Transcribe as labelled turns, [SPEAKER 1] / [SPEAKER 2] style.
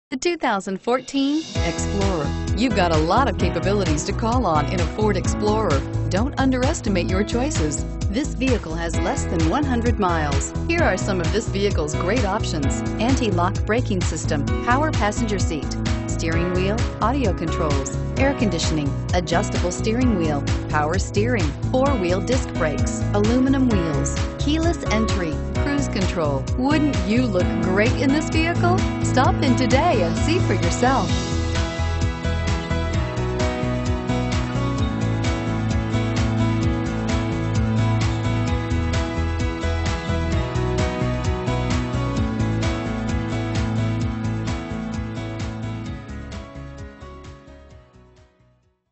[SPEAKER 1] The 2014 Explorer. You've got a lot of capabilities to call on in a Ford Explorer. Don't underestimate your choices. This vehicle has less than 100 miles. Here are some of this vehicle's great options: anti-lock braking system, power passenger seat, steering wheel audio controls, air conditioning, adjustable steering wheel, power steering, four-wheel disc brakes, aluminum wheels, keyless entry, cruise control. Wouldn't you look great in this vehicle? Stop in today and see for yourself.